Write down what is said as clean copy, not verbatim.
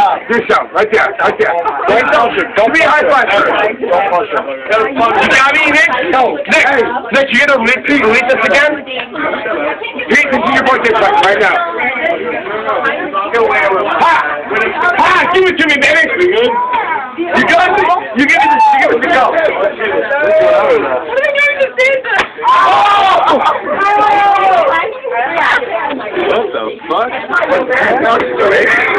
Do so. Right there. Right there. Don't be a high five first. Don't push him. You got me, Nick? No. Nick, Nick, you gonna read this again? Pete, this is your birthday present right now. Ha! Give it to me, baby! You good? You give it to go. What the fuck?